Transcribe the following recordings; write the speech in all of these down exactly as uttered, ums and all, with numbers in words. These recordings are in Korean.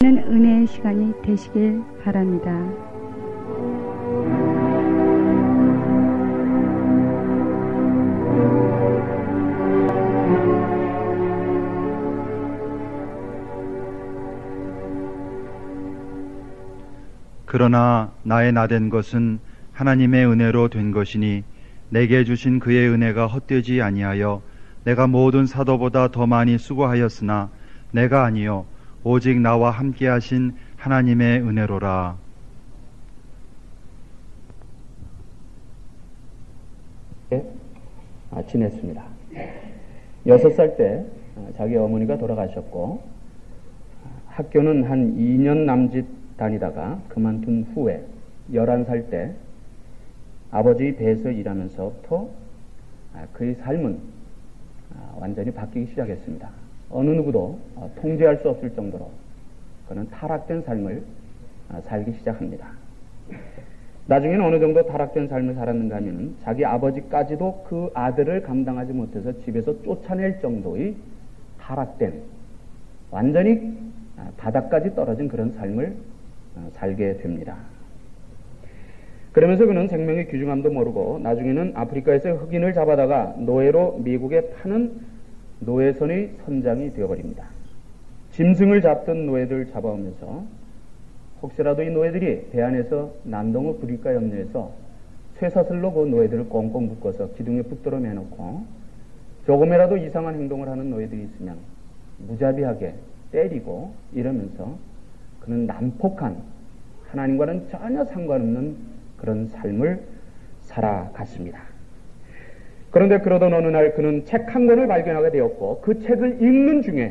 만나는 은혜의 시간이 되시길 바랍니다. 그러나 나의 나된 것은 하나님의 은혜로 된 것이니 내게 주신 그의 은혜가 헛되지 아니하여 내가 모든 사도보다 더 많이 수고하였으나 내가 아니요 오직 나와 함께 하신 하나님의 은혜로라. 지냈습니다. 여섯 살 때 자기 어머니가 돌아가셨고 학교는 한 이 년 남짓 다니다가 그만둔 후에 열한 살 때 아버지 배에서 일하면서부터 그의 삶은 완전히 바뀌기 시작했습니다. 어느 누구도 통제할 수 없을 정도로 그는 타락된 삶을 살기 시작합니다. 나중에는 어느 정도 타락된 삶을 살았는가 하면 자기 아버지까지도 그 아들을 감당하지 못해서 집에서 쫓아낼 정도의 타락된, 완전히 바닥까지 떨어진 그런 삶을 살게 됩니다. 그러면서 그는 생명의 귀중함도 모르고 나중에는 아프리카에서 흑인을 잡아다가 노예로 미국에 파는 노예선의 선장이 되어버립니다. 짐승을 잡던 노예들 잡아오면서 혹시라도 이 노예들이 배 안에서 난동을 부릴까 염려해서 쇠사슬로 그 노예들을 꽁꽁 묶어서 기둥에 붙들어 매놓고 조금이라도 이상한 행동을 하는 노예들이 있으면 무자비하게 때리고 이러면서 그는 난폭한, 하나님과는 전혀 상관없는 그런 삶을 살아갔습니다. 그런데 그러던 어느 날 그는 책 한 권을 발견하게 되었고 그 책을 읽는 중에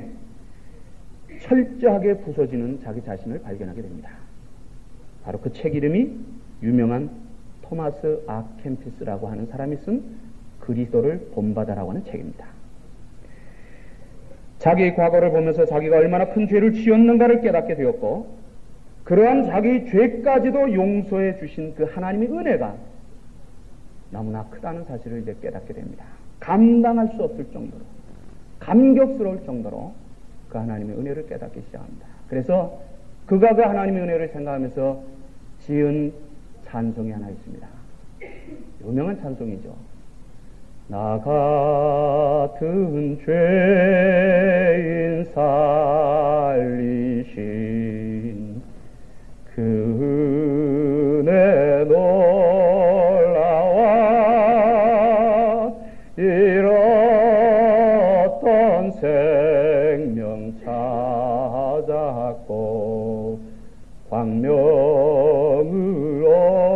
철저하게 부서지는 자기 자신을 발견하게 됩니다. 바로 그 책 이름이 유명한 토마스 아 캠피스라고 하는 사람이 쓴 그리스도를 본받아라고 하는 책입니다. 자기의 과거를 보면서 자기가 얼마나 큰 죄를 지었는가를 깨닫게 되었고 그러한 자기의 죄까지도 용서해 주신 그 하나님의 은혜가 너무나 크다는 사실을 이제 깨닫게 됩니다. 감당할 수 없을 정도로, 감격스러울 정도로 그 하나님의 은혜를 깨닫기 시작합니다. 그래서 그가 그 하나님의 은혜를 생각하면서 지은 찬송이 하나 있습니다. 유명한 찬송이죠. 나 같은 죄인 살리신 그 은혜 놀라와 잃었던 생명 찾았고 광명을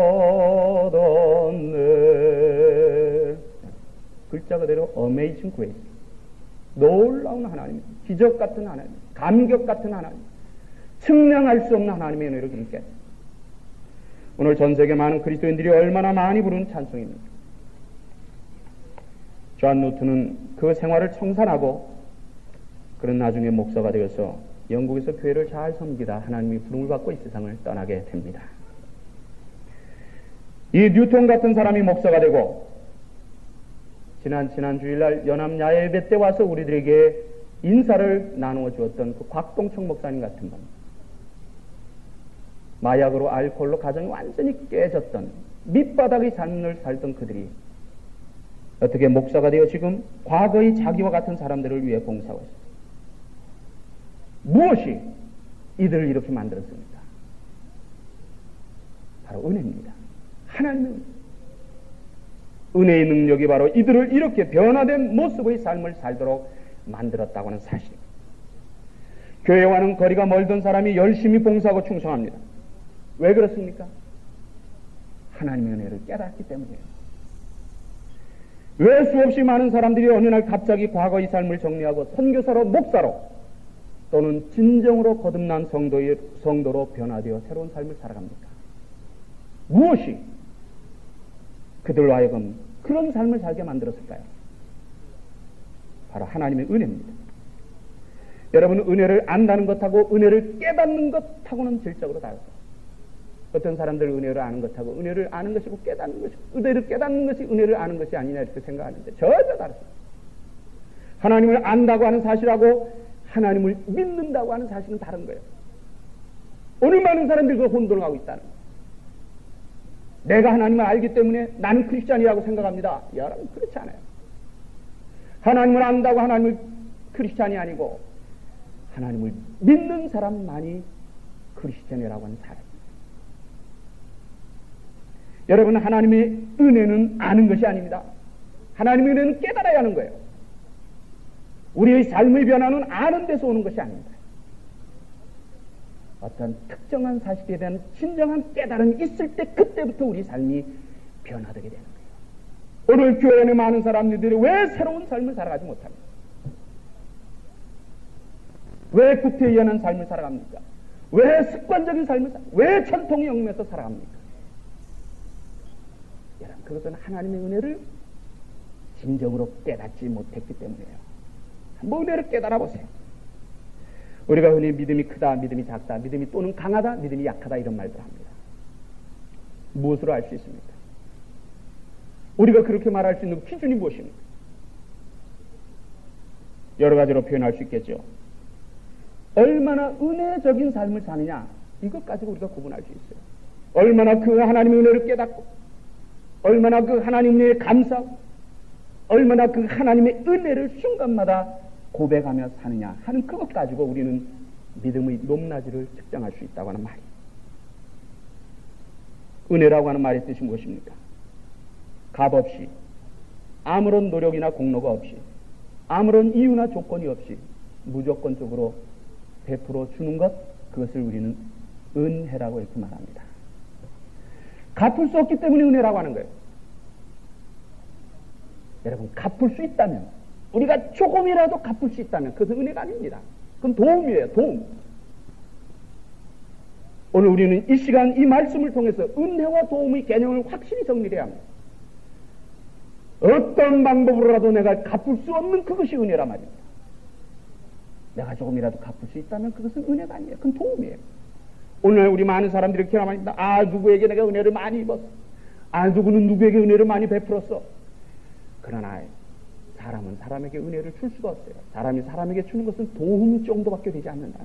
얻었네. 글자 그대로 Amazing Grace, 놀라운 하나님, 기적 같은 하나님, 감격 같은 하나님, 측량할 수 없는 하나님의 은혜를 그렇게. 오늘 전 세계 많은 그리스도인들이 얼마나 많이 부르는 찬송입니다. 존 루트는 그 생활을 청산하고 그런 나중에 목사가 되어서 영국에서 교회를 잘 섬기다 하나님이 부름을 받고 이 세상을 떠나게 됩니다. 이 뉴턴 같은 사람이 목사가 되고 지난 지난 주일날 연합 야외 예배 때 와서 우리들에게 인사를 나누어 주었던 그 곽동청 목사님 같은 분, 마약으로 알코올로 가정이 완전히 깨졌던 밑바닥의 삶을 살던 그들이 어떻게 목사가 되어 지금 과거의 자기와 같은 사람들을 위해 봉사하고 있습니다. 무엇이 이들을 이렇게 만들었습니까? 바로 은혜입니다. 하나님의 은혜. 은혜의 능력이 바로 이들을 이렇게 변화된 모습의 삶을 살도록 만들었다고 하는 사실입니다. 교회와는 거리가 멀던 사람이 열심히 봉사하고 충성합니다. 왜 그렇습니까? 하나님의 은혜를 깨닫기 때문이에요. 왜 수없이 많은 사람들이 어느 날 갑자기 과거의 삶을 정리하고 선교사로, 목사로 또는 진정으로 거듭난 성도의, 성도로 변화되어 새로운 삶을 살아갑니까? 무엇이 그들로 하여금 그런 삶을 살게 만들었을까요? 바로 하나님의 은혜입니다. 여러분, 은혜를 안다는 것하고 은혜를 깨닫는 것하고는 질적으로 다르죠. 어떤 사람들은 은혜를 아는 것하고 은혜를 아는 것이고 깨닫는 것이고 은혜를 깨닫는 것이 은혜를 아는 것이 아니냐 이렇게 생각하는데 전혀 다릅니다. 하나님을 안다고 하는 사실하고 하나님을 믿는다고 하는 사실은 다른 거예요. 오늘 많은 사람들이 그 혼돈을 하고 있다는 거예요. 내가 하나님을 알기 때문에 나는 크리스찬이라고 생각합니다. 여러분, 그렇지 않아요. 하나님을 안다고 하나님을 크리스찬이 아니고 하나님을 믿는 사람만이 크리스찬이라고 하는 사람입니다. 여러분, 하나님의 은혜는 아는 것이 아닙니다. 하나님의 은혜는 깨달아야 하는 거예요. 우리의 삶의 변화는 아는 데서 오는 것이 아닙니다. 어떤 특정한 사실에 대한 진정한 깨달음이 있을 때 그때부터 우리 삶이 변화되게 되는 거예요. 오늘 교회 안에 많은 사람들이 왜 새로운 삶을 살아가지 못합니까? 왜 구태의연한 삶을 살아갑니까? 왜 습관적인 삶을 살아갑니까? 왜 전통의 영역에서 살아갑니까? 여러분, 그것은 하나님의 은혜를 진정으로 깨닫지 못했기 때문이에요. 한번 은혜를 깨달아 보세요. 우리가 흔히 믿음이 크다, 믿음이 작다, 믿음이 또는 강하다, 믿음이 약하다 이런 말도 합니다. 무엇으로 알 수 있습니까? 우리가 그렇게 말할 수 있는 기준이 무엇입니까? 여러 가지로 표현할 수 있겠죠. 얼마나 은혜적인 삶을 사느냐, 이것 가지고 우리가 구분할 수 있어요. 얼마나 그 하나님의 은혜를 깨닫고, 얼마나 그 하나님의 은혜에 감사하고, 얼마나 그 하나님의 은혜를 순간마다 고백하며 사느냐 하는 그것 가지고 우리는 믿음의 높낮이를 측정할 수 있다고 하는 말이에요. 은혜라고 하는 말의 뜻이 무엇입니까? 값 없이, 아무런 노력이나 공로가 없이, 아무런 이유나 조건이 없이 무조건적으로 베풀어 주는 것, 그것을 우리는 은혜라고 이렇게 말합니다. 갚을 수 없기 때문에 은혜라고 하는 거예요. 여러분, 갚을 수 있다면, 우리가 조금이라도 갚을 수 있다면 그것은 은혜가 아닙니다. 그건 도움이에요. 도움. 오늘 우리는 이 시간 이 말씀을 통해서 은혜와 도움의 개념을 확실히 정리해야 합니다. 어떤 방법으로라도 내가 갚을 수 없는 그것이 은혜란 말입니다. 내가 조금이라도 갚을 수 있다면 그것은 은혜가 아니에요. 그건 도움이에요. 오늘 우리 많은 사람들이 이렇게 말합니다. 아, 누구에게 내가 은혜를 많이 입었어. 아, 누구는 누구에게 은혜를 많이 베풀었어. 그러나 사람은 사람에게 은혜를 줄 수가 없어요. 사람이 사람에게 주는 것은 도움 정도밖에 되지 않는다는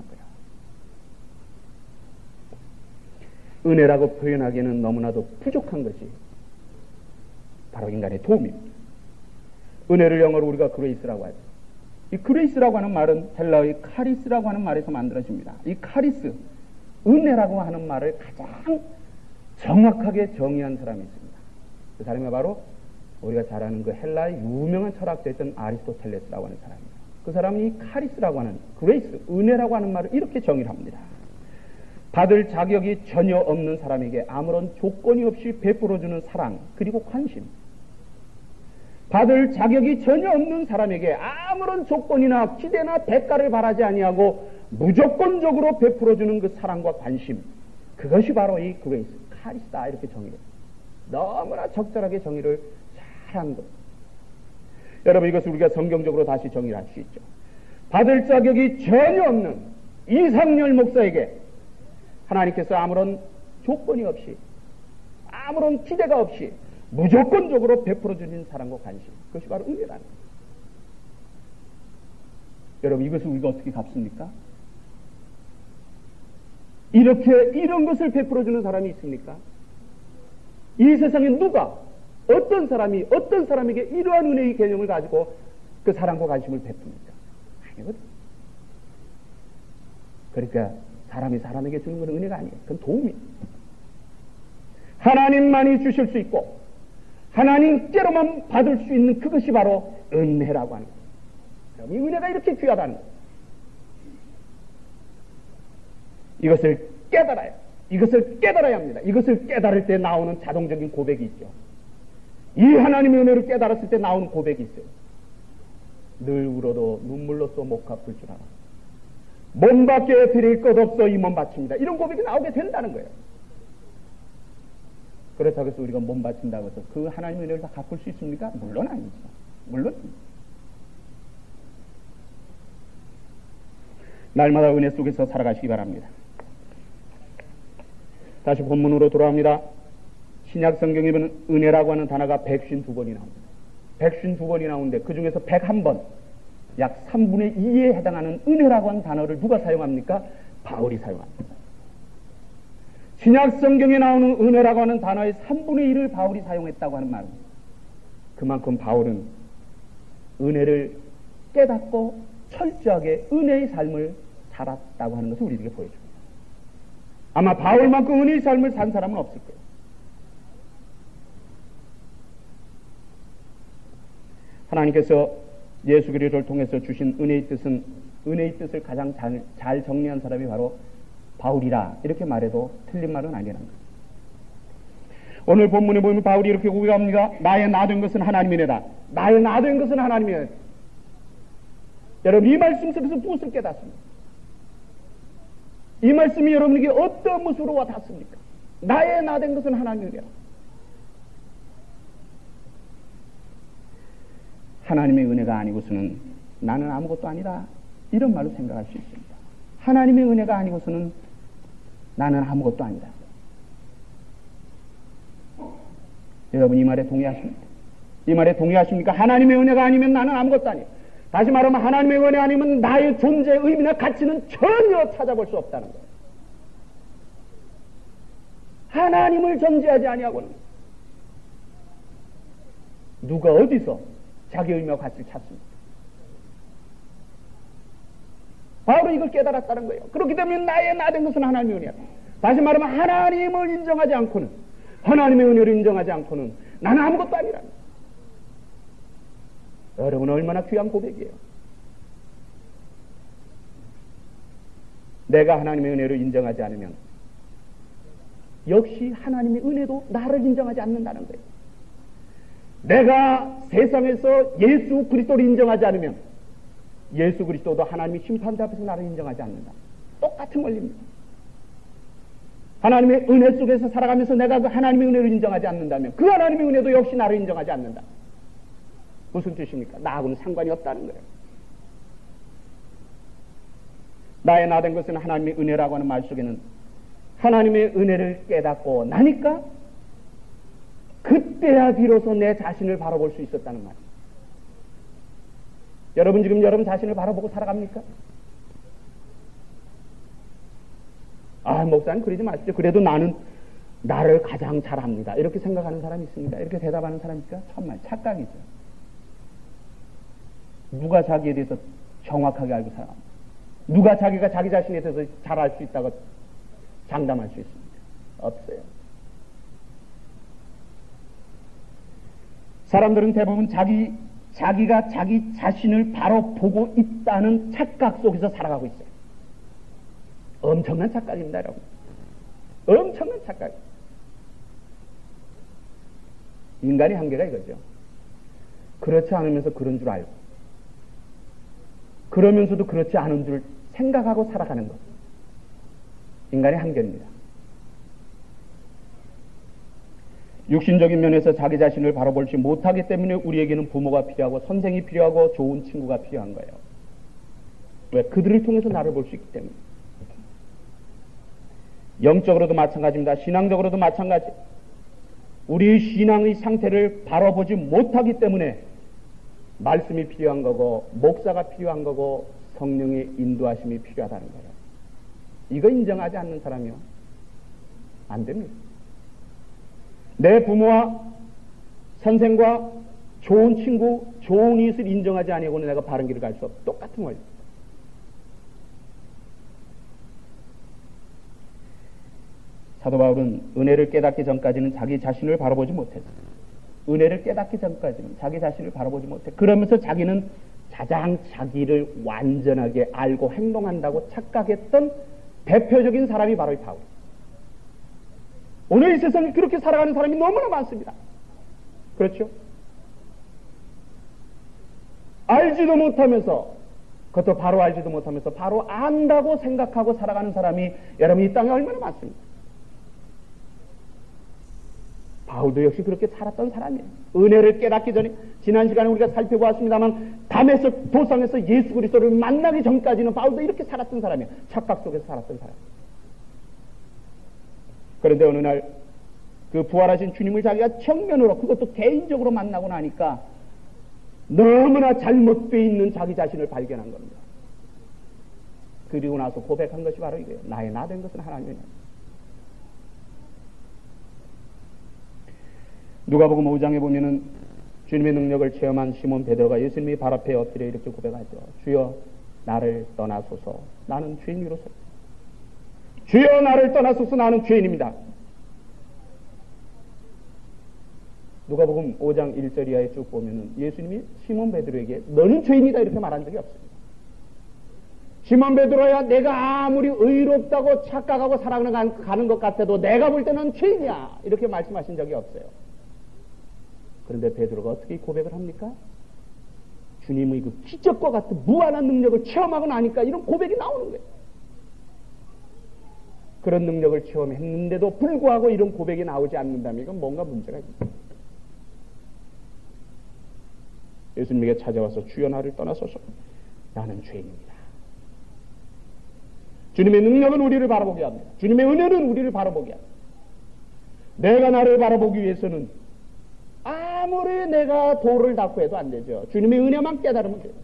거예요. 은혜라고 표현하기에는 너무나도 부족한 것이 바로 인간의 도움입니다. 은혜를 영어로 우리가 그레이스라고 하죠. 이 그레이스라고 하는 말은 헬라어의 카리스라고 하는 말에서 만들어집니다. 이 카리스, 은혜라고 하는 말을 가장 정확하게 정의한 사람이 있습니다. 그 사람이 바로 우리가 잘 아는 그 헬라의 유명한 철학자였던 아리스토텔레스라고 하는 사람입니다. 그 사람이 이 카리스라고 하는, 그레이스, 은혜라고 하는 말을 이렇게 정의를 합니다. 받을 자격이 전혀 없는 사람에게 아무런 조건이 없이 베풀어주는 사랑, 그리고 관심. 받을 자격이 전혀 없는 사람에게 아무런 조건이나 기대나 대가를 바라지 아니하고 무조건적으로 베풀어주는 그 사랑과 관심, 그것이 바로 이 그레이스, 카리스다, 이렇게 정의해요. 너무나 적절하게 정의를 잘한 것. 여러분, 이것을 우리가 성경적으로 다시 정의를 할 수 있죠. 받을 자격이 전혀 없는 이상열 목사에게 하나님께서 아무런 조건이 없이, 아무런 기대가 없이 무조건적으로 베풀어주는 사랑과 관심, 그것이 바로 은혜라는 거예요. 여러분, 이것을 우리가 어떻게 갚습니까? 이렇게 이런 것을 베풀어주는 사람이 있습니까? 이 세상에 누가, 어떤 사람이 어떤 사람에게 이러한 은혜의 개념을 가지고 그 사랑과 관심을 베풉니까? 아니거든. 그러니까 사람이 사람에게 주는 건 은혜가 아니에요. 그건 도움이에요. 하나님만이 주실 수 있고 하나님께로만 받을 수 있는 그것이 바로 은혜라고 하는 거예요. 그럼 이 은혜가 이렇게 귀하다는 거예요. 이것을 깨달아요. 이것을 깨달아야 합니다. 이것을 깨달을 때 나오는 자동적인 고백이 있죠. 이 하나님의 은혜를 깨달았을 때 나오는 고백이 있어요. 늘 울어도 눈물로써 못 갚을 줄 알아. 몸밖에 드릴 것 없어 이 몸 바칩니다. 이런 고백이 나오게 된다는 거예요. 그렇다고 해서 우리가 몸 바친다고 해서 그 하나님의 은혜를 다 갚을 수 있습니까? 물론 아니죠. 물론. 날마다 은혜 속에서 살아가시기 바랍니다. 다시 본문으로 돌아옵니다. 신약 성경에 보면 은혜라고 하는 단어가 백오십이 번이 나옵니다. 백오십이 번이 나오는데 그 중에서 백일 번, 약 삼분의 이에 해당하는 은혜라고 하는 단어를 누가 사용합니까? 바울이 사용합니다. 신약 성경에 나오는 은혜라고 하는 단어의 삼분의 일을 바울이 사용했다고 하는 말입니다. 그만큼 바울은 은혜를 깨닫고 철저하게 은혜의 삶을 살았다고 하는 것을 우리에게 보여줍니다. 아마 바울만큼 은혜의 삶을 산 사람은 없을 거예요. 하나님께서 예수 그리스도를 통해서 주신 은혜의 뜻은, 은혜의 뜻을 가장 잘, 잘 정리한 사람이 바로 바울이라 이렇게 말해도 틀린 말은 아니라는 거예요. 오늘 본문에 보면 바울이 이렇게 고백합니다. 나의 나 된 것은 하나님의 은혜다. 나의 나 된 것은 하나님의 은혜다. 여러분, 이 말씀 속에서 무엇을 깨닫습니까? 이 말씀이 여러분에게 어떤 모습으로 와 닿습니까? 나의 나 된 것은 하나님의 은혜다. 하나님의 은혜가 아니고서는 나는 아무것도 아니다, 이런 말로 생각할 수 있습니다. 하나님의 은혜가 아니고서는 나는 아무것도 아니다. 여러분, 이 말에 동의하십니까? 이 말에 동의하십니까? 하나님의 은혜가 아니면 나는 아무것도 아니에요. 다시 말하면 하나님의 은혜 아니면 나의 존재의 의미나 가치는 전혀 찾아볼 수 없다는 거예요. 하나님을 전제하지 아니하고는 누가 어디서 자기 의미와 가치를 찾습니까? 바울은 이걸 깨달았다는 거예요. 그렇기 때문에 나의 나 된 것은 하나님의 은혜야. 다시 말하면 하나님을 인정하지 않고는, 하나님의 은혜를 인정하지 않고는 나는 아무것도 아니라는 거예요. 여러분, 얼마나 귀한 고백이에요. 내가 하나님의 은혜를 인정하지 않으면 역시 하나님의 은혜도 나를 인정하지 않는다는 거예요. 내가 세상에서 예수 그리스도를 인정하지 않으면 예수 그리스도도 하나님의 심판대 앞에서 나를 인정하지 않는다. 똑같은 원리입니다. 하나님의 은혜 속에서 살아가면서 내가 그 하나님의 은혜를 인정하지 않는다면 그 하나님의 은혜도 역시 나를 인정하지 않는다. 무슨 뜻입니까? 나하고는 상관이 없다는 거예요. 나의 나 된 것은 하나님의 은혜라고 하는 말 속에는 하나님의 은혜를 깨닫고 나니까 그때야 비로소 내 자신을 바라볼 수 있었다는 말이에요. 여러분, 지금 여러분 자신을 바라보고 살아갑니까? 아, 목사님 그러지 마십시오. 그래도 나는 나를 가장 잘합니다, 이렇게 생각하는 사람이 있습니까? 이렇게 대답하는 사람이 있을까? 정말 착각이죠. 누가 자기에 대해서 정확하게 알고 살아갑니까? 누가 자기가 자기 자신에 대해서 잘 알 수 있다고 장담할 수 있습니까? 없어요. 사람들은 대부분 자기, 자기가 자기 자신을 바로 보고 있다는 착각 속에서 살아가고 있어요. 엄청난 착각입니다, 여러분. 엄청난 착각. 인간의 한계가 이거죠. 그렇지 않으면서 그런 줄 알고, 그러면서도 그렇지 않은 줄 생각하고 살아가는 것. 인간의 한계입니다. 육신적인 면에서 자기 자신을 바로 볼지 못하기 때문에 우리에게는 부모가 필요하고 선생이 필요하고 좋은 친구가 필요한 거예요. 왜? 그들을 통해서 나를 볼 수 있기 때문에. 영적으로도 마찬가지입니다. 신앙적으로도 마찬가지. 우리 신앙의 상태를 바로 보지 못하기 때문에 말씀이 필요한 거고 목사가 필요한 거고 성령의 인도하심이 필요하다는 거예요. 이거 인정하지 않는 사람이요, 안 됩니다. 내 부모와 선생과 좋은 친구, 좋은 이웃을 인정하지 아니하고는 내가 바른 길을 갈 수 없어. 똑같은 원리. 사도 바울은 은혜를 깨닫기 전까지는 자기 자신을 바라보지 못했어요. 은혜를 깨닫기 전까지는 자기 자신을 바라보지 못해. 그러면서 자기는 가장 자기를 완전하게 알고 행동한다고 착각했던 대표적인 사람이 바로 이 바울. 오늘 이 세상에 그렇게 살아가는 사람이 너무나 많습니다. 그렇죠? 알지도 못하면서, 그것도 바로 알지도 못하면서 바로 안다고 생각하고 살아가는 사람이 여러분 이 땅에 얼마나 많습니까? 바울도 역시 그렇게 살았던 사람이에요. 은혜를 깨닫기 전에, 지난 시간에 우리가 살펴보았습니다만 담에서 도상에서 예수 그리스도를 만나기 전까지는 바울도 이렇게 살았던 사람이에요. 착각 속에서 살았던 사람. 그런데 어느 날 그 부활하신 주님을 자기가 정면으로, 그것도 개인적으로 만나고 나니까 너무나 잘못되어 있는 자기 자신을 발견한 겁니다. 그리고 나서 고백한 것이 바로 이거예요. 나의 나 된 것은 하나님이야. 누가복음 오 장에 보면은 주님의 능력을 체험한 시몬 베드로가 예수님이 발 앞에 엎드려 이렇게 고백하죠. 주여 나를 떠나소서 나는 죄인이로서. 주여 나를 떠나소서 나는 죄인입니다. 누가복음 오 장 일 절 이하에 쭉 보면은 예수님이 시몬 베드로에게 너는 죄인이다 이렇게 말한 적이 없습니다. 시몬 베드로야 내가 아무리 의롭다고 착각하고 살아가는 것 같아도 내가 볼 때는 죄인이야 이렇게 말씀하신 적이 없어요. 그런데 베드로가 어떻게 고백을 합니까? 주님의 그 기적과 같은 무한한 능력을 체험하고 나니까 이런 고백이 나오는 거예요. 그런 능력을 체험했는데도 불구하고 이런 고백이 나오지 않는다면 이건 뭔가 문제가 있습니다. 예수님에게 찾아와서 주여 나를 떠나소서 나는 죄인입니다. 주님의 능력은 우리를 바라보게 합니다. 주님의 은혜는 우리를 바라보게 합니다. 내가 나를 바라보기 위해서는 아무리 내가 도를 닦고 해도 안 되죠. 주님의 은혜만 깨달으면 돼요.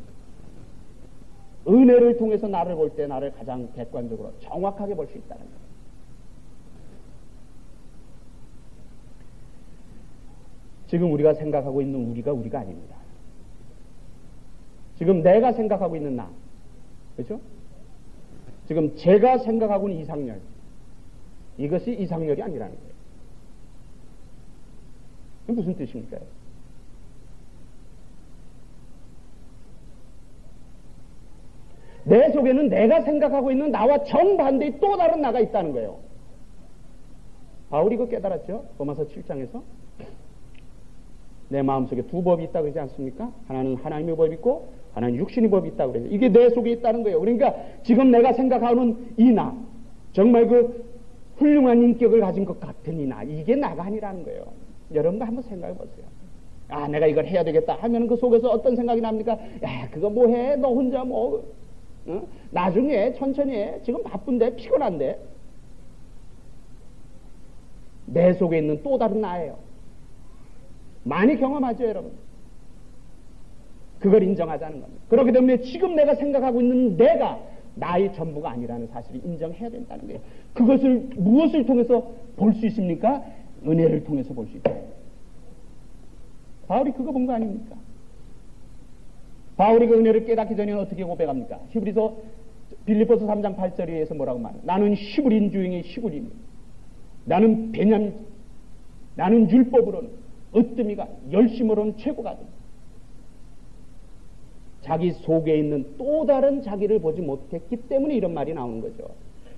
은혜를 통해서 나를 볼 때 나를 가장 객관적으로 정확하게 볼 수 있다는 거예요. 지금 우리가 생각하고 있는 우리가 우리가 아닙니다. 지금 내가 생각하고 있는 나, 그렇죠? 지금 제가 생각하고 있는 이상열, 이것이 이상열이 아니라는 거예요. 이게 무슨 뜻입니까? 내 속에는 내가 생각하고 있는 나와 정반대의 또 다른 나가 있다는 거예요. 바울이 이거 깨달았죠? 로마서 칠 장에서 내 마음속에 두 법이 있다고 그러지 않습니까? 하나는 하나님의 법이 있고 하나는 육신의 법이 있다고 그래요. 이게 내 속에 있다는 거예요. 그러니까 지금 내가 생각하는 이 나, 정말 그 훌륭한 인격을 가진 것 같은 이 나, 이게 나가 아니라는 거예요. 여러분도 한번 생각해 보세요. 아, 내가 이걸 해야 되겠다 하면 그 속에서 어떤 생각이 납니까? 야, 그거 뭐 해? 너 혼자 뭐, 어? 나중에 천천히 해. 지금 바쁜데, 피곤한데. 내 속에 있는 또 다른 나예요. 많이 경험하죠, 여러분. 그걸 인정하자는 겁니다. 그렇기 때문에 지금 내가 생각하고 있는 내가 나의 전부가 아니라는 사실을 인정해야 된다는 거예요. 그것을 무엇을 통해서 볼 수 있습니까? 은혜를 통해서 볼 수 있다. 바울이 그거 본 거 아닙니까? 바울이 그 은혜를 깨닫기 전에는 어떻게 고백합니까? 히브리서 빌립보서 삼 장 팔 절에 의해서 뭐라고 말해요? 나는 히브리인 중에 히브리입니다. 나는 베냐민, 나는 율법으로는 으뜸이가 열심으로는 최고가 됩니다. 자기 속에 있는 또 다른 자기를 보지 못했기 때문에 이런 말이 나오는 거죠.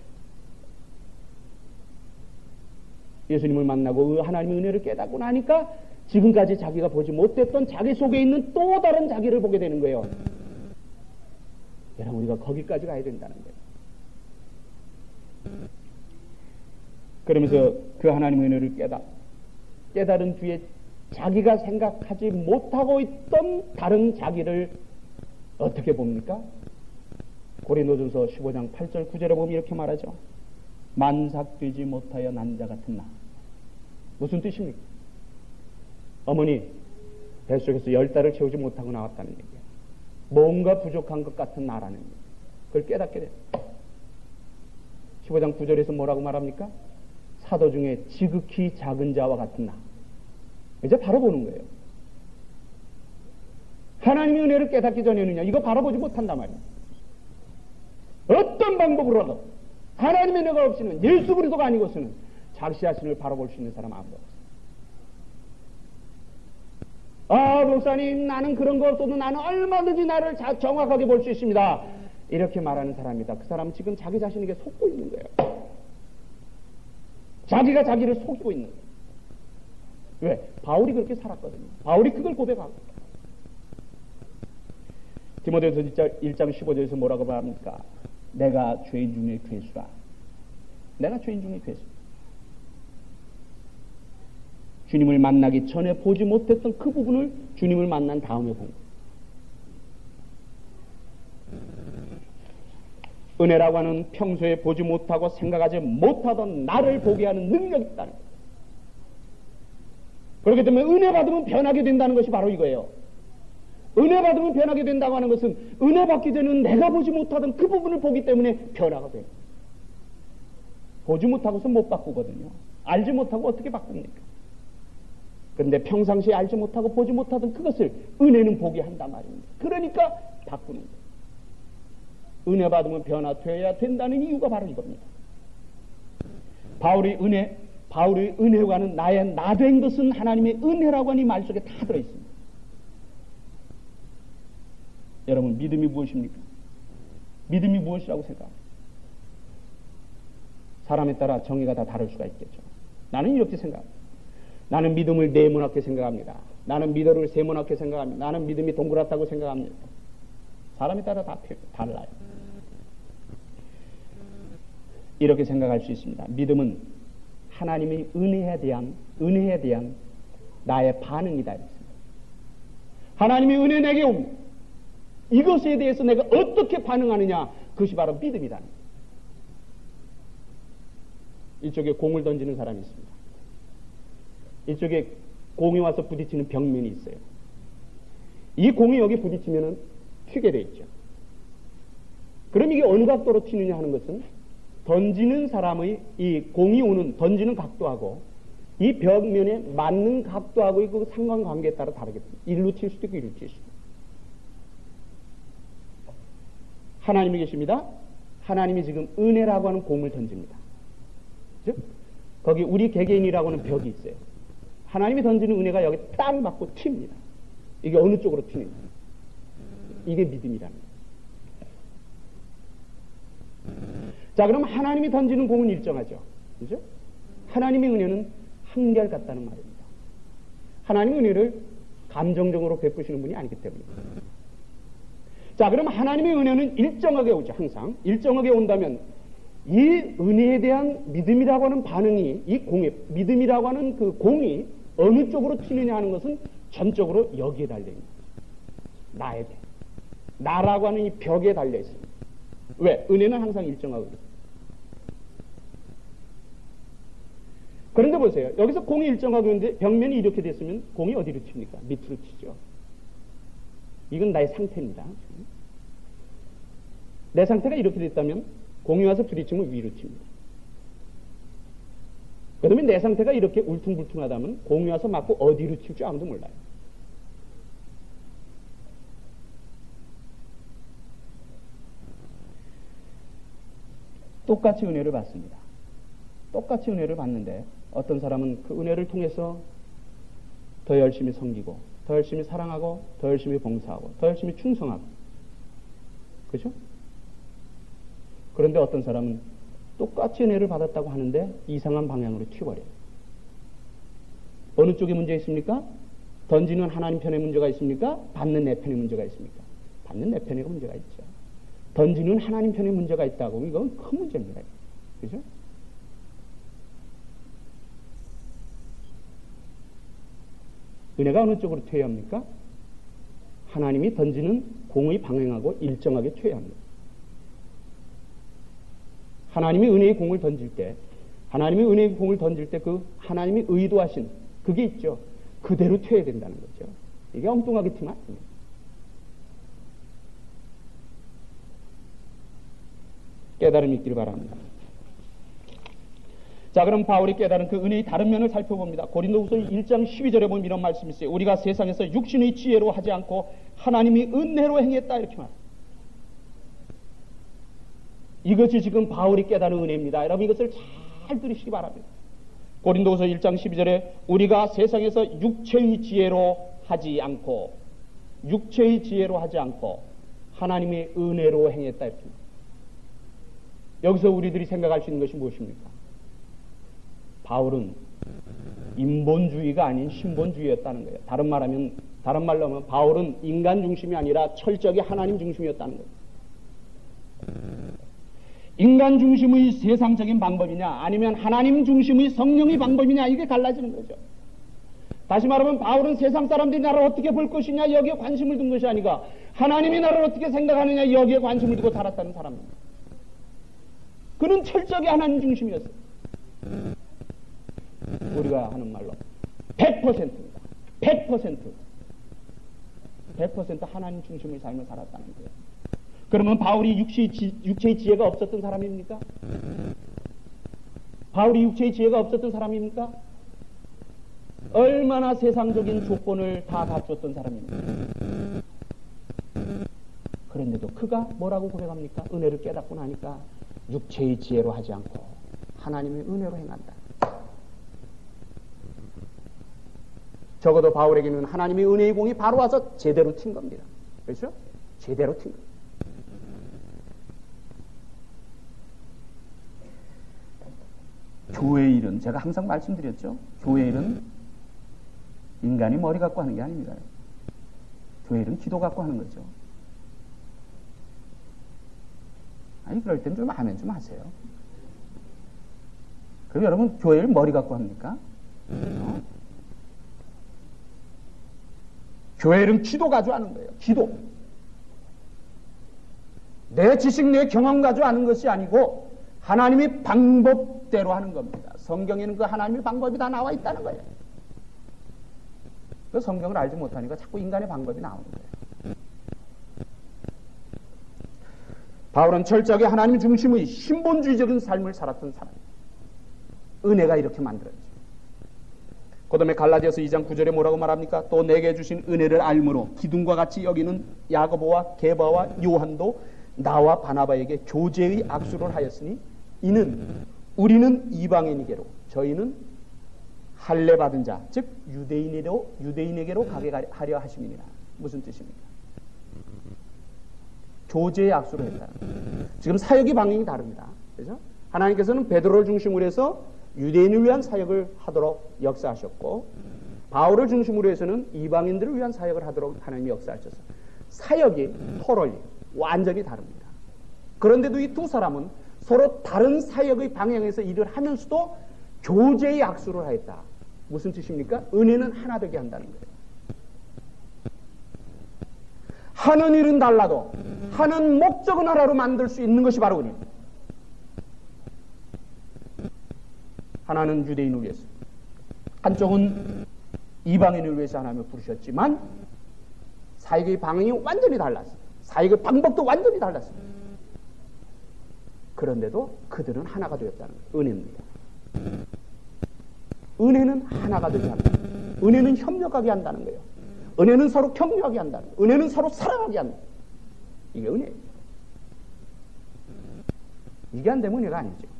예수님을 만나고 하나님의 은혜를 깨닫고 나니까 지금까지 자기가 보지 못했던 자기 속에 있는 또 다른 자기를 보게 되는 거예요. 여러분, 우리가 거기까지 가야 된다는 거예요. 그러면서 그 하나님의 은혜를 깨닫, 깨달은 뒤에 자기가 생각하지 못하고 있던 다른 자기를 어떻게 봅니까? 고린도전서 십오 장 팔 절 구 절에 보면 이렇게 말하죠. 만삭되지 못하여 난 자 같은 나. 무슨 뜻입니까? 어머니 뱃속에서 열 달을 채우지 못하고 나왔다는 얘기예요. 뭔가 부족한 것 같은 나라는 얘기예요. 그걸 깨닫게 돼요. 십오 장 구 절에서 뭐라고 말합니까? 사도 중에 지극히 작은 자와 같은 나. 이제 바로 보는 거예요. 하나님의 은혜를 깨닫기 전에는요, 이거 바라보지 못한단 말이에요. 어떤 방법으로라도 하나님의 은혜가 없이는, 예수 그리스도가 아니고서는 자기 자신을 바라볼 수 있는 사람 아무도 없어요. 아, 목사님, 나는 그런 거 없어도 나는 얼마든지 나를 자, 정확하게 볼 수 있습니다. 이렇게 말하는 사람이다. 그 사람은 지금 자기 자신에게 속고 있는 거예요. 자기가 자기를 속이고 있는 거예요. 왜? 바울이 그렇게 살았거든요. 바울이 그걸 고백하고. 디모데후서 일 장 십오 절에서 뭐라고 말합니까? 내가 죄인 중에 괴수라. 내가 죄인 중에 괴수. 주님을 만나기 전에 보지 못했던 그 부분을 주님을 만난 다음에 본 거예요. 은혜라고 하는 평소에 보지 못하고 생각하지 못하던 나를 보게 하는 능력이 있다는 거예요. 그렇기 때문에 은혜 받으면 변하게 된다는 것이 바로 이거예요. 은혜 받으면 변하게 된다고 하는 것은 은혜 받기 전에는 내가 보지 못하던 그 부분을 보기 때문에 변화가 돼요. 보지 못하고서 못 바꾸거든요. 알지 못하고 어떻게 바꿉니까? 그런데 평상시에 알지 못하고 보지 못하던 그것을 은혜는 보게 한단 말입니다. 그러니까 바꾸는 거예요. 은혜 받으면 변화되어야 된다는 이유가 바로 이겁니다. 바울의 은혜, 바울의 은혜와는 나의 나 된 것은 하나님의 은혜라고 하는 이 말 속에 다 들어있습니다. 여러분, 믿음이 무엇입니까? 믿음이 무엇이라고 생각합니까? 사람에 따라 정의가 다 다를 수가 있겠죠. 나는 이렇게 생각합니다. 나는 믿음을 네모나게 생각합니다. 나는 믿음을 세모나게 생각합니다. 나는 믿음이 동그랗다고 생각합니다. 사람에 따라 다 달라요. 이렇게 생각할 수 있습니다. 믿음은 하나님의 은혜에 대한 은혜에 대한 나의 반응이다. 하나님의 은혜 내게 옵니다. 이것에 대해서 내가 어떻게 반응하느냐, 그것이 바로 믿음이다. 이쪽에 공을 던지는 사람이 있습니다. 이쪽에 공이 와서 부딪히는 벽면이 있어요. 이 공이 여기 부딪히면은 튀게 돼 있죠. 그럼 이게 어느 각도로 튀느냐 하는 것은 던지는 사람의 이 공이 오는 던지는 각도하고 이 벽면에 맞는 각도하고 그 상관관계에 따라 다르겠습니다. 일로 튈 수도 있고 일로 튈 수도 있고. 하나님이 계십니다. 하나님이 지금 은혜라고 하는 공을 던집니다. 즉 거기 우리 개개인이라고 하는 벽이 있어요. 하나님이 던지는 은혜가 여기 딱 맞고 튑니다. 이게 어느 쪽으로 튀는가. 이게 믿음이랍니다. 자, 그럼 하나님이 던지는 공은 일정하죠. 그죠? 하나님의 은혜는 한결같다는 말입니다. 하나님의 은혜를 감정적으로 베푸시는 분이 아니기 때문입니다. 자, 그럼 하나님의 은혜는 일정하게 오죠. 항상 일정하게 온다면 이 은혜에 대한 믿음이라고 하는 반응이, 이 공의 믿음이라고 하는 그 공이 어느 쪽으로 튀느냐 하는 것은 전적으로 여기에 달려있는 거죠. 나에 대해 나라고 하는 이 벽에 달려있습니다. 왜? 은혜는 항상 일정하거든요. 그런데 보세요. 여기서 공이 일정하고 있는데 벽면이 이렇게 됐으면 공이 어디로 튑니까? 밑으로 튀죠. 이건 나의 상태입니다. 내 상태가 이렇게 됐다면 공이 와서 부딪히면 위로 튑니다. 그러면 내 상태가 이렇게 울퉁불퉁하다면 공이 와서 맞고 어디로 튈지 아무도 몰라요. 똑같이 은혜를 받습니다. 똑같이 은혜를 받는데 어떤 사람은 그 은혜를 통해서 더 열심히 섬기고 더 열심히 사랑하고 더 열심히 봉사하고 더 열심히 충성하고, 그렇죠? 그런데 어떤 사람은 똑같이 은혜를 받았다고 하는데 이상한 방향으로 튀어버려요. 어느 쪽에 문제 있습니까? 던지는 하나님 편에 문제가 있습니까? 받는 내 편에 문제가 있습니까? 받는 내 편에 문제가 있죠. 던지는 하나님 편에 문제가 있다고, 이건 큰 문제입니다. 그죠? 은혜가 어느 쪽으로 튀어야 합니까? 하나님이 던지는 공의 방향하고 일정하게 튀어야 합니다. 하나님이 은혜의 공을 던질 때, 하나님이 은혜의 공을 던질 때 그 하나님이 의도하신 그게 있죠. 그대로 튀어야 된다는 거죠. 이게 엉뚱하게 튀면 안 됩니다. 깨달음이 있기를 바랍니다. 자, 그럼 바울이 깨달은 그 은혜의 다른 면을 살펴봅니다. 고린도후서 일 장 십이 절에 보면 이런 말씀이 있어요. 우리가 세상에서 육신의 지혜로 하지 않고 하나님이 은혜로 행했다, 이렇게 말합니다. 이것이 지금 바울이 깨달은 은혜입니다. 여러분, 이것을 잘 들으시기 바랍니다. 고린도후서 일 장 십이 절에 우리가 세상에서 육체의 지혜로 하지 않고 육체의 지혜로 하지 않고 하나님의 은혜로 행했다, 이렇게 말합니다. 여기서 우리들이 생각할 수 있는 것이 무엇입니까? 바울은 인본주의가 아닌 신본주의였다는 거예요. 다른 말하면, 다른 말로 하면 바울은 인간 중심이 아니라 철저하게 하나님 중심이었다는 거예요. 인간 중심의 세상적인 방법이냐, 아니면 하나님 중심의 성령의 방법이냐, 이게 달라지는 거죠. 다시 말하면 바울은 세상 사람들이 나를 어떻게 볼 것이냐, 여기에 관심을 둔 것이 아니라 하나님이 나를 어떻게 생각하느냐, 여기에 관심을 두고 살았다는 사람입니다. 그는 철저하게 하나님 중심이었어요. 우리가 하는 말로 백 퍼센트입니다. 백 퍼센트. 백 퍼센트 하나님 중심의 삶을 살았다는 거예요. 그러면 바울이 육체의, 지, 육체의 지혜가 없었던 사람입니까? 바울이 육체의 지혜가 없었던 사람입니까? 얼마나 세상적인 조건을 다 갖췄던 사람입니다. 그런데도 그가 뭐라고 고백합니까? 은혜를 깨닫고 나니까 육체의 지혜로 하지 않고 하나님의 은혜로 행한다. 적어도 바울에게는 하나님의 은혜의 공이 바로 와서 제대로 튄 겁니다. 그렇죠? 제대로 튄 겁니다. 교회의 일은 제가 항상 말씀드렸죠. 교회의 일은 인간이 머리 갖고 하는 게 아닙니다. 교회의 일은 기도 갖고 하는 거죠. 아니 그럴 땐 좀 하면 좀 하세요. 그럼 여러분 교회를 머리 갖고 합니까? 어? 교회는 기도 가지고 하는 거예요. 기도. 내 지식, 내 경험 가지고 하는 것이 아니고 하나님의 방법대로 하는 겁니다. 성경에는 그 하나님의 방법이 다 나와 있다는 거예요. 그 성경을 알지 못하니까 자꾸 인간의 방법이 나오는 거예요. 바울은 철저하게 하나님 중심의 신본주의적인 삶을 살았던 사람이에요. 은혜가 이렇게 만들어졌죠. 그 다음에 갈라디아서 이 장 구 절에 뭐라고 말합니까? 또 내게 주신 은혜를 알므로 기둥과 같이 여기는 야고보와 게바와 요한도 나와 바나바에게 교제의 악수를 하였으니 이는 우리는 이방인에게로 저희는 할례 받은 자, 즉 유대인에게로 유대인에게로 가게 하려 하심이니라. 무슨 뜻입니까? 교제의 악수를 했다. 지금 사역의 방향이 다릅니다. 그렇죠? 하나님께서는 베드로를 중심으로 해서 유대인을 위한 사역을 하도록 역사하셨고 바울을 중심으로 해서는 이방인들을 위한 사역을 하도록 하나님이 역사하셨어요. 사역이 토럴리 완전히 다릅니다. 그런데도 이 두 사람은 서로 다른 사역의 방향에서 일을 하면서도 교제의 악수를 하였다. 무슨 뜻입니까? 은혜는 하나 되게 한다는 거예요. 하는 일은 달라도 하는 목적은 하나로 만들 수 있는 것이 바로 은혜입니다. 하나는 유대인을 위해서, 한쪽은 이방인을 위해서 하나님을 부르셨지만 사역의 방향이 완전히 달랐어요. 사역의 방법도 완전히 달랐어요. 그런데도 그들은 하나가 되었다는 거예요. 은혜입니다. 은혜는 하나가 되게 한다. 은혜는 협력하게 한다는 거예요. 은혜는 서로 격려하게 한다는 거예요. 은혜는 서로 사랑하게 한다. 이게 은혜입니다. 이게 안 되면 은혜가 아니죠.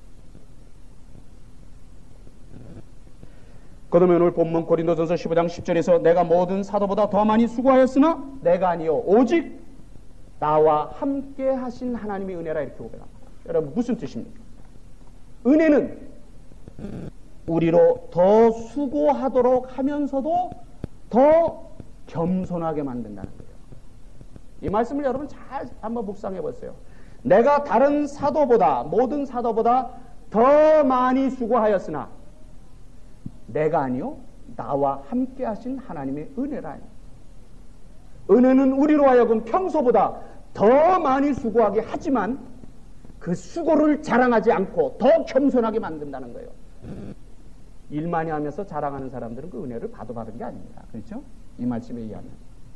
그러면 오늘 본문 고린도전서 십오 장 십 절에서 내가 모든 사도보다 더 많이 수고하였으나 내가 아니요 오직 나와 함께 하신 하나님의 은혜라 이렇게 고백합니다. 여러분 무슨 뜻입니까? 은혜는 우리로 더 수고하도록 하면서도 더 겸손하게 만든다는 거예요. 이 말씀을 여러분 잘 한번 묵상해 보세요. 내가 다른 사도보다 모든 사도보다 더 많이 수고하였으나 내가 아니요 나와 함께 하신 하나님의 은혜라. 은혜는 우리로 하여금 평소보다 더 많이 수고하게 하지만 그 수고를 자랑하지 않고 더 겸손하게 만든다는 거예요. 일 많이 하면서 자랑하는 사람들은 그 은혜를 받아 받은 게 아닙니다. 그렇죠? 이 말씀에 의하면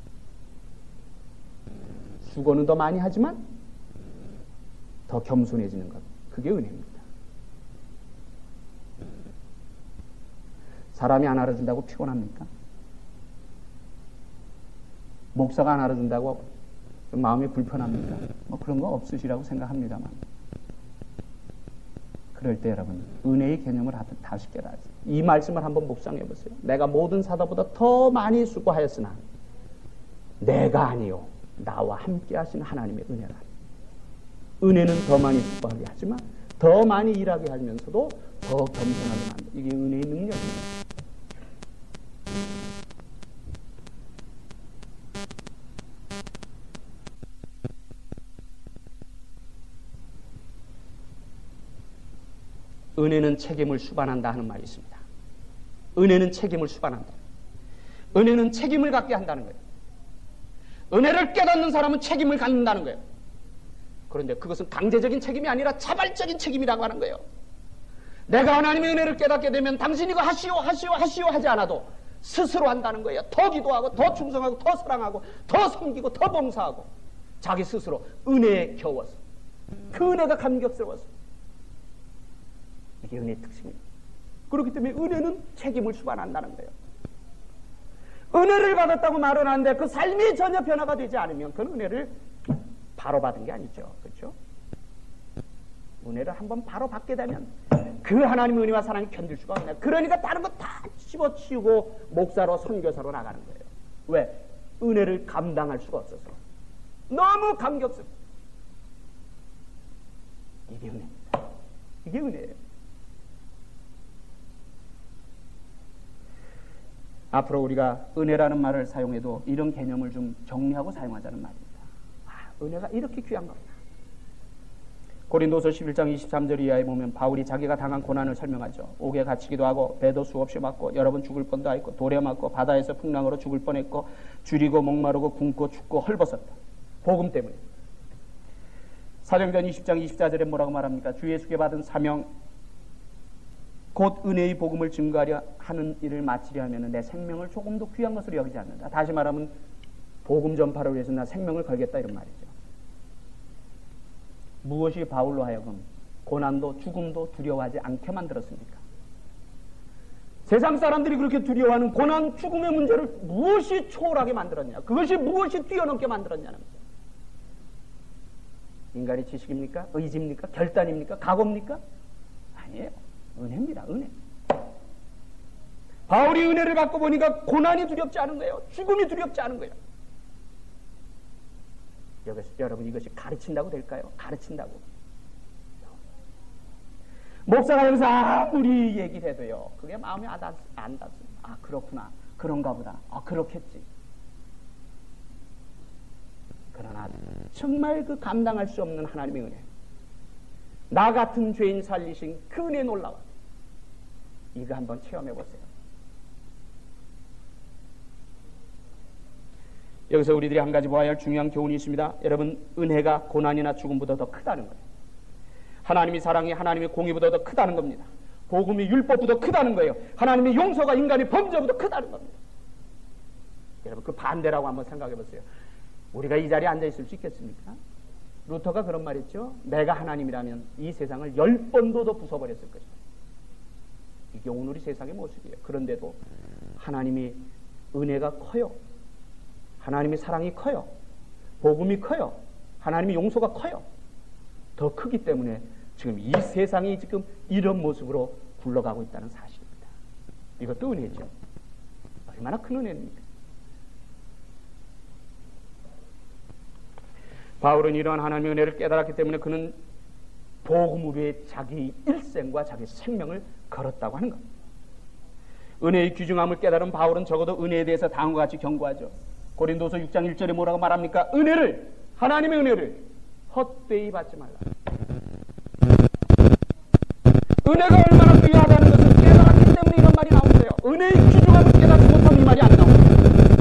수고는 더 많이 하지만 더 겸손해지는 것, 그게 은혜입니다. 사람이 안 알아준다고 피곤합니까? 목사가 안 알아준다고 마음이 불편합니까? 뭐 그런 거 없으시라고 생각합니다만 그럴 때 여러분 은혜의 개념을 다시 깨달으세요. 이 말씀을 한번 묵상해 보세요. 내가 모든 사도보다 더 많이 수고하였으나 내가 아니요 나와 함께 하신 하나님의 은혜라. 은혜는 더 많이 수고하게 하지만 더 많이 일하게 하면서도 더 겸손하게 만든다. 이게 은혜의 능력입니다. 은혜는 책임을 수반한다 하는 말이 있습니다. 은혜는 책임을 수반한다. 은혜는 책임을 갖게 한다는 거예요. 은혜를 깨닫는 사람은 책임을 갖는다는 거예요. 그런데 그것은 강제적인 책임이 아니라 자발적인 책임이라고 하는 거예요. 내가 하나님의 은혜를 깨닫게 되면 당신이 이거 하시오 하시오 하시오 하지 않아도 스스로 한다는 거예요. 더 기도하고 더 충성하고 더 사랑하고 더 섬기고 더 봉사하고 자기 스스로 은혜에 겨워서 그 은혜가 감격스러워서 이게 은혜의 특징입니다. 그렇기 때문에 은혜는 책임을 수반한다는 거예요. 은혜를 받았다고 말은 하는데 그 삶이 전혀 변화가 되지 않으면 그 은혜를 바로 받은 게 아니죠. 그렇죠? 은혜를 한번 바로 받게 되면 그 하나님의 은혜와 사랑이 견딜 수가 없나요? 그러니까 다른 거 다 집어치우고 목사로 선교사로 나가는 거예요. 왜? 은혜를 감당할 수가 없어서. 너무 감격스러워. 이게 은혜입니다. 이게 은혜예요. 앞으로 우리가 은혜라는 말을 사용해도 이런 개념을 좀 정리하고 사용하자는 말입니다. 아, 은혜가 이렇게 귀한 겁니다. 고린도서 십일 장 이십삼 절 이하에 보면 바울이 자기가 당한 고난을 설명하죠. 옥에 갇히기도 하고 배도 수없이 맞고 여러 번 죽을 뻔도 했고 돌에 맞고 바다에서 풍랑으로 죽을 뻔했고 줄이고 목마르고 굶고 춥고 헐벗었다. 복음 때문에. 사도행전 이십 장 이십사 절에 뭐라고 말합니까? 주 예수께 받은 사명 곧 은혜의 복음을 증거하려 하는 일을 마치려 하면 내 생명을 조금도 귀한 것으로 여기지 않는다. 다시 말하면 복음 전파를 위해서 나 생명을 걸겠다 이런 말이죠. 무엇이 바울로 하여금 고난도 죽음도 두려워하지 않게 만들었습니까? 세상 사람들이 그렇게 두려워하는 고난 죽음의 문제를 무엇이 초월하게 만들었냐? 그것이 무엇이 뛰어넘게 만들었냐는 거죠. 인간의 지식입니까? 의지입니까? 결단입니까? 각오입니까? 아니에요. 은혜입니다. 은혜. 바울이 은혜를 받고 보니까 고난이 두렵지 않은 거예요. 죽음이 두렵지 않은 거예요. 여기서 여러분 이것이 가르친다고 될까요? 가르친다고. 목사가 여기서 아무리 얘기를 해도요. 그게 마음에 안 닿습니다. 아 그렇구나. 그런가 보다. 아 그렇겠지. 그러나 정말 그 감당할 수 없는 하나님의 은혜. 나 같은 죄인 살리신 그 은혜 놀라워. 이거 한번 체험해 보세요. 여기서 우리들이 한 가지 보아야 할 중요한 교훈이 있습니다. 여러분, 은혜가 고난이나 죽음보다 더 크다는 거예요. 하나님의 사랑이 하나님의 공의보다 더 크다는 겁니다. 복음이 율법보다 크다는 거예요. 하나님의 용서가 인간의 범죄보다 크다는 겁니다. 여러분, 그 반대라고 한번 생각해 보세요. 우리가 이 자리에 앉아 있을 수 있겠습니까? 루터가 그런 말 했죠. 내가 하나님이라면 이 세상을 열 번도 더 부숴버렸을 것이다. 이게 오늘 이 세상의 모습이에요. 그런데도 하나님이 은혜가 커요. 하나님의 사랑이 커요. 복음이 커요. 하나님의 용서가 커요. 더 크기 때문에 지금 이 세상이 지금 이런 모습으로 굴러가고 있다는 사실입니다. 이것도 은혜죠. 얼마나 큰 은혜입니까? 바울은 이러한 하나님의 은혜를 깨달았기 때문에 그는 복음을 위해 자기 일생과 자기 생명을 걸었다고 하는 겁니다. 은혜의 귀중함을 깨달은 바울은 적어도 은혜에 대해서 다음과 같이 경고하죠. 고린도서 육 장 일 절에 뭐라고 말합니까? 은혜를, 하나님의 은혜를 헛되이 받지 말라. 은혜가 얼마나 귀하다는 것을 깨달았기 때문에 이런 말이 나온 거예요. 은혜의 귀중함을 깨닫지 못하면 이 말이 안 나옵니다.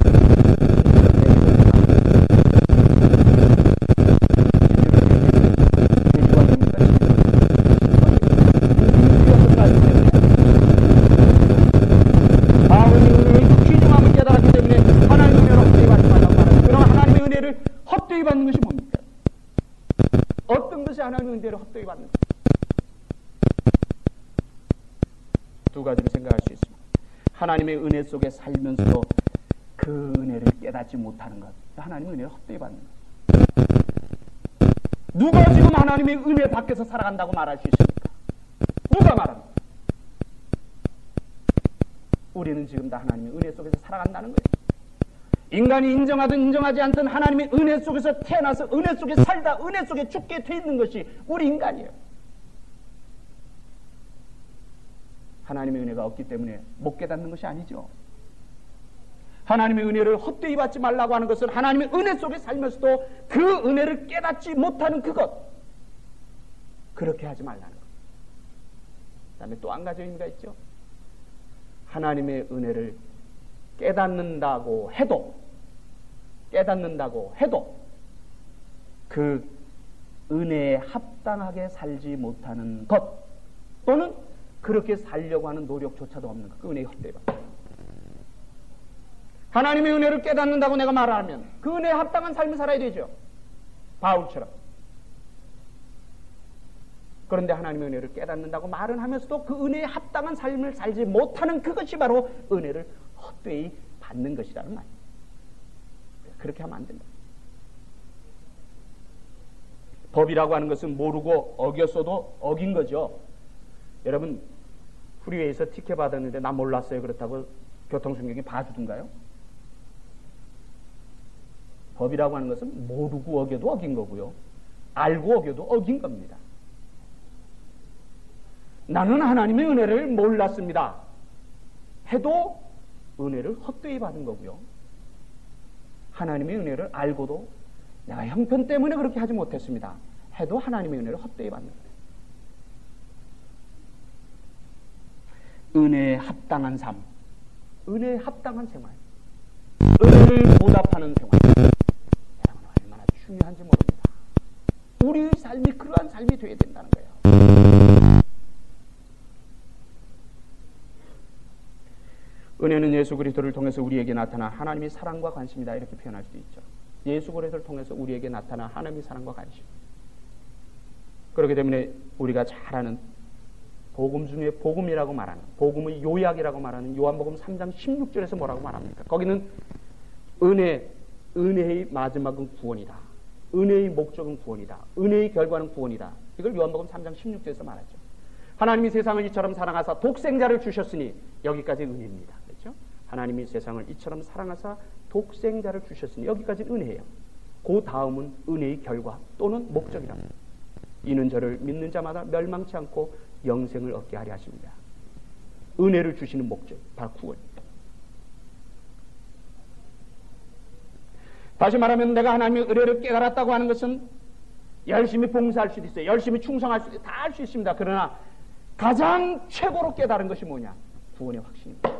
받는 것이 뭡니까? 어떤 것이 하나님의 은혜를 헛되이 받는 것? 두 가지를 생각할 수 있습니다. 하나님의 은혜 속에 살면서도 그 은혜를 깨닫지 못하는 것, 하나님의 은혜를 헛되이 받는 것. 누가 지금 하나님의 은혜 밖에서 살아간다고 말할 수 있습니까? 누가 말합니까? 우리는 지금 다 하나님의 은혜 속에서 살아간다는 거예요. 인간이 인정하든 인정하지 않든 하나님의 은혜 속에서 태어나서 은혜 속에 살다 은혜 속에 죽게 돼 있는 것이 우리 인간이에요. 하나님의 은혜가 없기 때문에 못 깨닫는 것이 아니죠. 하나님의 은혜를 헛되이 받지 말라고 하는 것은 하나님의 은혜 속에 살면서도 그 은혜를 깨닫지 못하는 그것, 그렇게 하지 말라는 것. 그 다음에 또 한 가지 의미가 있죠. 하나님의 은혜를 깨닫는다고 해도 깨닫는다고 해도 그 은혜에 합당하게 살지 못하는 것, 또는 그렇게 살려고 하는 노력조차도 없는 것, 그 은혜의 헛되이 받는 것. 하나님의 은혜를 깨닫는다고 내가 말하면 그 은혜에 합당한 삶을 살아야 되죠. 바울처럼. 그런데 하나님의 은혜를 깨닫는다고 말은 하면서도 그 은혜에 합당한 삶을 살지 못하는 그것이 바로 은혜를 헛되이 받는 것이라는 말입니다. 그렇게 하면 안 된다. 법이라고 하는 것은 모르고 어겼어도 어긴 거죠. 여러분 프리웨이에서 티켓 받았는데 나 몰랐어요 그렇다고 교통순경이 봐주던가요? 법이라고 하는 것은 모르고 어겨도 어긴 거고요, 알고 어겨도 어긴 겁니다. 나는 하나님의 은혜를 몰랐습니다 해도 은혜를 헛되이 받은 거고요, 하나님의 은혜를 알고도 내가 형편 때문에 그렇게 하지 못했습니다 해도 하나님의 은혜를 헛되이 받는 거예요. 은혜에 합당한 삶, 은혜에 합당한 생활, 은혜를 보답하는 생활, 여러분 얼마나 중요한지 모릅니다. 우리의 삶이 그러한 삶이 되어야 된다는 거예요. 은혜는 예수 그리스도를 통해서 우리에게 나타나 하나님의 사랑과 관심이다 이렇게 표현할 수도 있죠. 예수 그리스도를 통해서 우리에게 나타나 하나님의 사랑과 관심. 그렇기 때문에 우리가 잘 아는 복음 중에 복음이라고 말하는, 복음의 요약이라고 말하는 요한복음 삼 장 십육 절에서 뭐라고 말합니까? 거기는 은혜, 은혜의 마지막은 구원이다, 은혜의 목적은 구원이다, 은혜의 결과는 구원이다. 이걸 요한복음 삼 장 십육 절에서 말하죠. 하나님이 세상을 이처럼 사랑하사 독생자를 주셨으니, 여기까지 은혜입니다. 그렇죠? 하나님이 세상을 이처럼 사랑하사 독생자를 주셨으니, 여기까지 은혜예요. 그 다음은 은혜의 결과 또는 목적이랍니다. 이는 저를 믿는 자마다 멸망치 않고 영생을 얻게 하려 하십니다. 은혜를 주시는 목적, 바로 구원입니다. 다시 말하면 내가 하나님의 은혜를 깨달았다고 하는 것은 열심히 봉사할 수도 있어요, 열심히 충성할 수도 있어요, 다 할 수 있습니다. 그러나 가장 최고로 깨달은 것이 뭐냐? 구원의 확신입니다.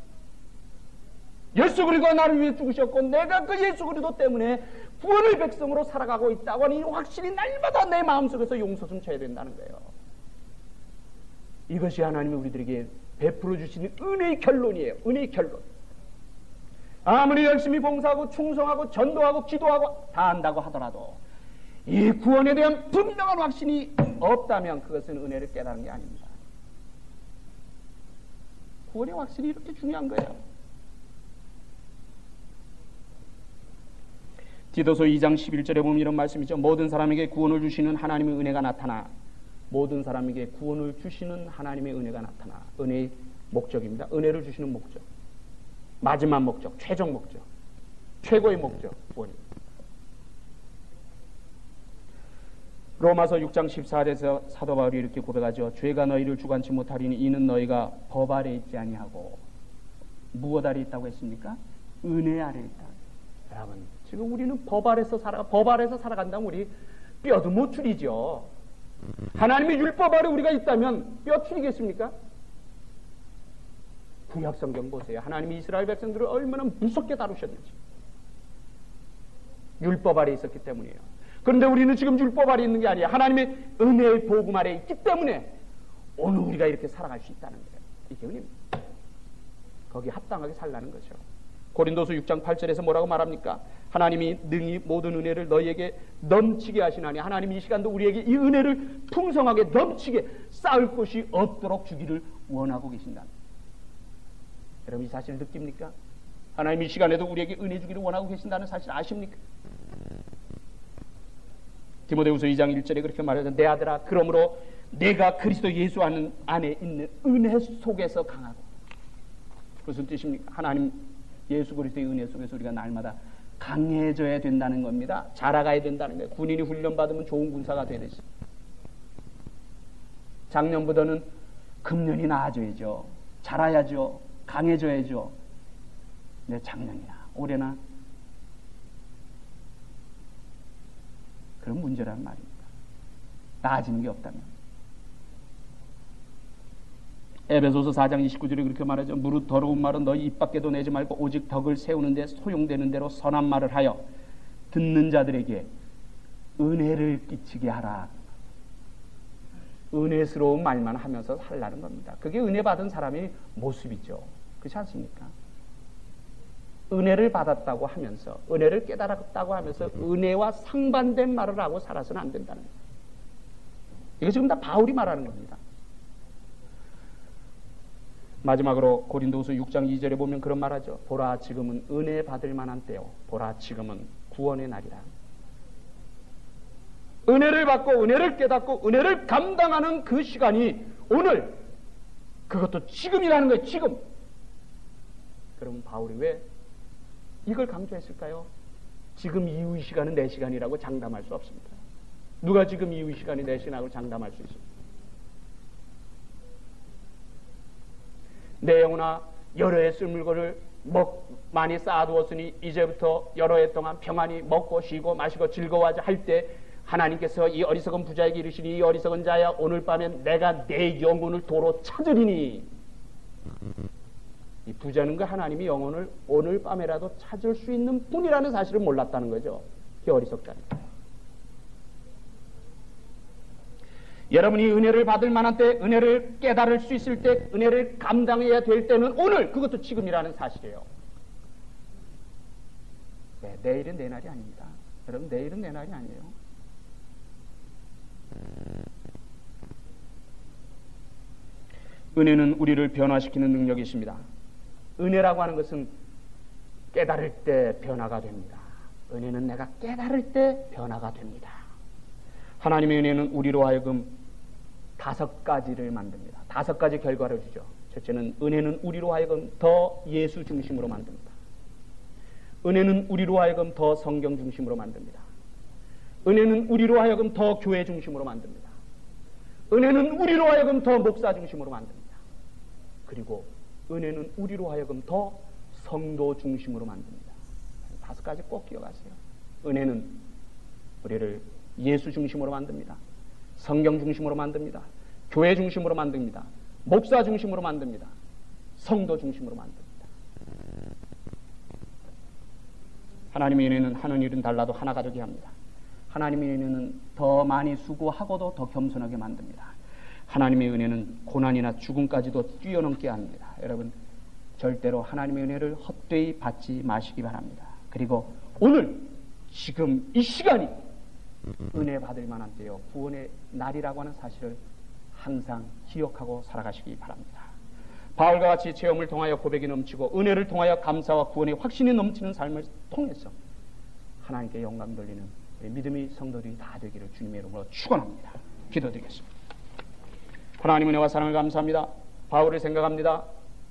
예수 그리스도가 나를 위해 죽으셨고 내가 그 예수 그리스도 때문에 구원의 백성으로 살아가고 있다고 하는 이 확신이 날마다 내 마음속에서 용솟음 쳐야 된다는 거예요. 이것이 하나님이 우리들에게 베풀어 주시는 은혜의 결론이에요. 은혜의 결론. 아무리 열심히 봉사하고 충성하고 전도하고 기도하고 다 한다고 하더라도 이 구원에 대한 분명한 확신이 없다면 그것은 은혜를 깨달은 게 아닙니다. 구원의 확신이 이렇게 중요한 거예요. 디도서 이 장 십일 절에 보면 이런 말씀이죠. 모든 사람에게 구원을 주시는 하나님의 은혜가 나타나, 모든 사람에게 구원을 주시는 하나님의 은혜가 나타나. 은혜의 목적입니다. 은혜를 주시는 목적, 마지막 목적, 최종 목적, 최고의 목적, 구원입니다. 로마서 육 장 십사 절에서 사도 바울이 이렇게 고백하죠. 죄가 너희를 주관치 못하리니 이는 너희가 법 아래 있지 아니하고 무엇 아래 있다고 했습니까? 은혜 아래 있다. 여러분 지금 우리는 법 아래서 살아 법 아래서 살아간다면 우리 뼈도 못 추리죠. 하나님의 율법 아래 우리가 있다면 뼈 추리겠습니까? 구약 성경 보세요. 하나님이 이스라엘 백성들을 얼마나 무섭게 다루셨는지. 율법 아래 있었기 때문이에요. 그런데 우리는 지금 율법 아래 있는 게 아니에요. 하나님의 은혜의 복음 아래 있기 때문에 오늘 우리가 이렇게 살아갈 수 있다는 거예요. 이게 은혜입니다. 거기에 합당하게 살라는 거죠. 고린도서 육 장 팔 절에서 뭐라고 말합니까? 하나님이 능히 모든 은혜를 너희에게 넘치게 하시나니, 하나님이 이 시간도 우리에게 이 은혜를 풍성하게 넘치게 쌓을 곳이 없도록 주기를 원하고 계신다. 여러분 이 사실 느낍니까? 하나님이 이 시간에도 우리에게 은혜 주기를 원하고 계신다는 사실 아십니까? 디모데후서 이 장 일 절에 그렇게 말하죠. 내 아들아, 그러므로 내가 그리스도 예수 안에 있는 은혜 속에서 강하고. 무슨 뜻입니까? 하나님 예수 그리스도의 은혜 속에서 우리가 날마다 강해져야 된다는 겁니다. 자라가야 된다는 거예요. 군인이 훈련받으면 좋은 군사가 되듯이 작년보다는 금년이 나아져야죠. 자라야죠. 강해져야죠. 내 작년이야 올해나 그런 문제란 말입니다. 나아지는 게 없다면. 에베소서 사 장 이십구 절에 그렇게 말하죠. 무릇 더러운 말은 너희 입 밖에도 내지 말고 오직 덕을 세우는 데 소용되는 대로 선한 말을 하여 듣는 자들에게 은혜를 끼치게 하라. 은혜스러운 말만 하면서 살라는 겁니다. 그게 은혜 받은 사람의 모습이죠. 그렇지 않습니까? 은혜를 받았다고 하면서, 은혜를 깨달았다고 하면서 은혜와 상반된 말을 하고 살아서는 안 된다는 거예요. 이거 지금 다 바울이 말하는 겁니다. 마지막으로 고린도후서 육 장 이 절에 보면 그런 말하죠. 보라 지금은 은혜 받을 만한 때요, 보라 지금은 구원의 날이라. 은혜를 받고 은혜를 깨닫고 은혜를 감당하는 그 시간이 오늘, 그것도 지금이라는 거예요. 지금. 그럼 바울이 왜 이걸 강조했을까요? 지금 이후의 시간은 내 시간이라고 장담할 수 없습니다. 누가 지금 이후의 시간이 내 시간이라고 장담할 수 있습니까? 내 영혼아, 여러 해 쓸 물건을 먹, 많이 쌓아두었으니 이제부터 여러 해 동안 평안히 먹고 쉬고 마시고 즐거워하자 할 때 하나님께서 이 어리석은 부자에게 이르시니, 이 어리석은 자야, 오늘 밤에 내가 내 영혼을 도로 찾으리니. 이 부자는 그 하나님이 영혼을 오늘 밤에라도 찾을 수 있는 분이라는 사실을 몰랐다는 거죠. 이 어리석다니까. 여러분이 은혜를 받을 만한 때, 은혜를 깨달을 수 있을 때, 은혜를 감당해야 될 때는 오늘, 그것도 지금이라는 사실이에요. 네, 내일은 내 날이 아닙니다. 여러분, 내일은 내 날이 아니에요. 은혜는 우리를 변화시키는 능력이 있습니다. 은혜라고 하는 것은 깨달을 때 변화가 됩니다. 은혜는 내가 깨달을 때 변화가 됩니다. 하나님의 은혜는 우리로 하여금 다섯 가지를 만듭니다. 다섯 가지 결과를 주죠. 첫째는 은혜는 우리로 하여금 더 예수 중심으로 만듭니다. 은혜는 우리로 하여금 더 성경 중심으로 만듭니다. 은혜는 우리로 하여금 더 교회 중심으로 만듭니다. 은혜는 우리로 하여금 더 목사 중심으로 만듭니다. 그리고 은혜는 우리로 하여금 더 성도 중심으로 만듭니다. 다섯 가지 꼭 기억하세요. 은혜는 우리를 예수 중심으로 만듭니다. 성경 중심으로 만듭니다. 교회 중심으로 만듭니다. 목사 중심으로 만듭니다. 성도 중심으로 만듭니다. 하나님의 은혜는 하는 일은 달라도 하나가 되게 합니다. 하나님의 은혜는 더 많이 수고하고도 더 겸손하게 만듭니다. 하나님의 은혜는 고난이나 죽음까지도 뛰어넘게 합니다. 여러분, 절대로 하나님의 은혜를 헛되이 받지 마시기 바랍니다. 그리고 오늘 지금 이 시간이 은혜 받을 만한 때요, 구원의 날이라고 하는 사실을 항상 기억하고 살아가시기 바랍니다. 바울과 같이 체험을 통하여 고백이 넘치고 은혜를 통하여 감사와 구원의 확신이 넘치는 삶을 통해서 하나님께 영광 돌리는 믿음의 성도들이 다 되기를 주님의 이름으로 축원합니다. 기도드리겠습니다. 하나님 은혜와 사랑을 감사합니다. 바울을 생각합니다.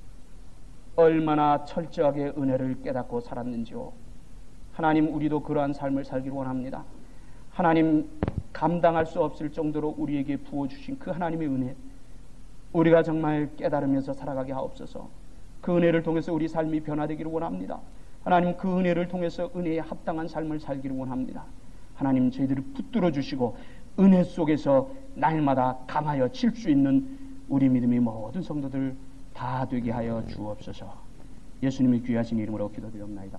얼마나 철저하게 은혜를 깨닫고 살았는지요. 하나님, 우리도 그러한 삶을 살기를 원합니다. 하나님, 감당할 수 없을 정도로 우리에게 부어주신 그 하나님의 은혜, 우리가 정말 깨달으면서 살아가게 하옵소서. 그 은혜를 통해서 우리 삶이 변화되기를 원합니다. 하나님, 그 은혜를 통해서 은혜에 합당한 삶을 살기를 원합니다. 하나님, 저희들을 붙들어 주시고 은혜 속에서 날마다 감하여 칠 수 있는 우리 믿음의 모든 성도들 다 되게 하여 주옵소서. 예수님의 귀하신 이름으로 기도드리옵나이다.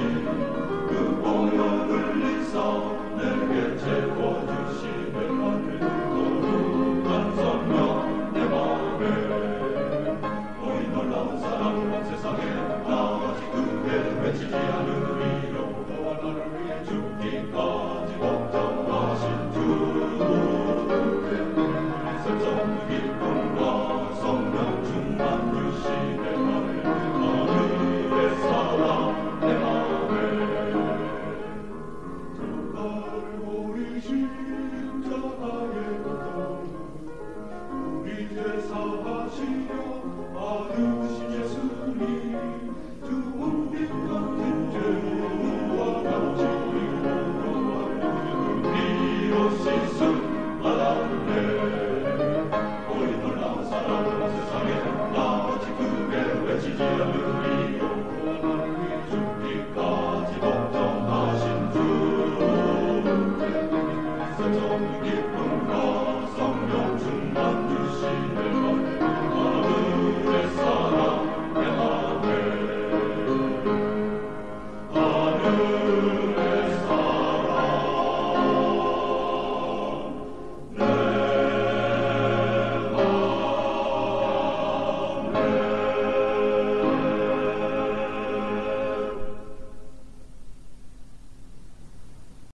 세상에 나 아직 그대를 외치지 않은